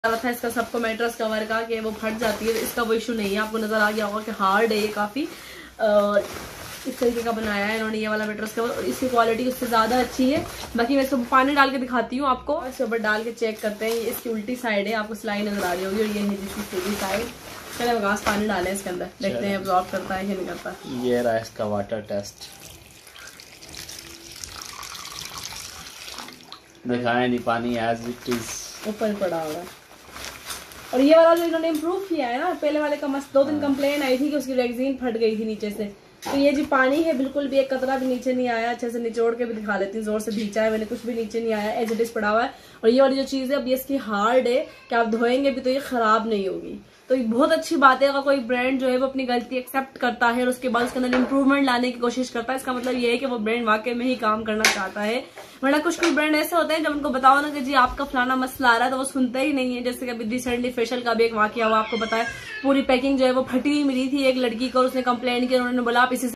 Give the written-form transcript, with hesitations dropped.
था इसका सबको मैट्रेस कवर का कि वो फट जाती है, इसका वो इशू नहीं है। आपको नजर आ गया होगा कि हार्ड है ये काफी, इस तरीके का बनाया है इन्होंने ये वाला मैट्रेस कवर, और इसकी क्वालिटी उससे ज्यादा अच्छी है। बाकी मैं इसको पानी डाल के दिखाती हूँ आपको, इसके ऊपर डाल के चेक करते हैं। इसकी उल्टी साइड है, आपको सिलाई नजर आ रही होगी, और ये है जिसकी सीधी साइड। चले बगास पानी डालें इसके अंदर, देखते हैं एब्जॉर्ब करता है कि नहीं करता। ये रहा इसका वाटर टेस्ट, दिखाया नहीं पानी एज इट इज ऊपर पड़ा हुआ है। और ये वाला जो इन्होंने इम्प्रूव किया है ना, पहले वाले का मस्त 2 दिन कंप्लेन आई थी कि उसकी रेगजीन फट गई थी नीचे से। तो ये जो पानी है बिल्कुल भी एक कतरा भी नीचे नहीं आया। अच्छे से निचोड़ के भी दिखा देती हूँ, जोर से भींचा है मैंने, कुछ भी नीचे नहीं आया, एज इट इज पड़ा हुआ है। और ये वाली जो चीज है अब ये इसकी हार्ड है कि आप धोएंगे भी तो ये खराब नहीं होगी। तो ये बहुत अच्छी बात है अगर कोई ब्रांड जो है वो अपनी गलती एक्सेप्ट करता है और उसके बाद उसके अंदर इंप्रूवमेंट लाने की कोशिश करता है। इसका मतलब ये है कि वो ब्रांड वाकई में ही काम करना चाहता है। वरना कुछ ब्रांड ऐसे होते हैं जब उनको बताओ ना कि जी आपका फलाना मसला आ रहा है तो वो सुनता ही नहीं है। जैसे कि अभी रिसेंटली फेशियल का भी एक वाकया हुआ, आपको पता है, पूरी पैकिंग जो है वो फटी हुई मिली थी एक लड़की को, उसने कंप्लेन किया, उन्होंने बोला आप इसी